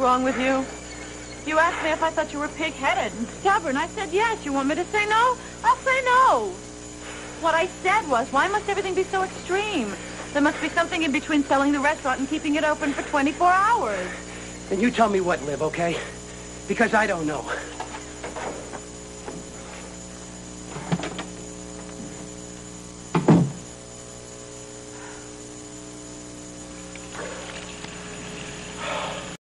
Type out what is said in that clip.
wrong with you? You asked me if I thought you were pig-headed and stubborn. I said yes. You want me to say no? I'll say no. What I said was, why must everything be so extreme? There must be something in between selling the restaurant and keeping it open for 24 hours. Then you tell me what, Liv, okay? Because I don't know.